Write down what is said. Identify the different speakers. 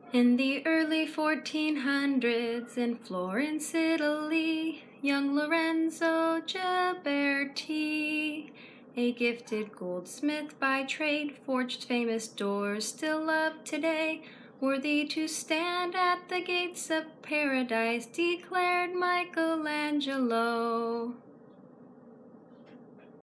Speaker 1: In the early 1400s in Florence, Italy, young Lorenzo Ghiberti, a gifted goldsmith by trade, forged famous doors still up today, worthy to stand at the gates of paradise, declared Michelangelo.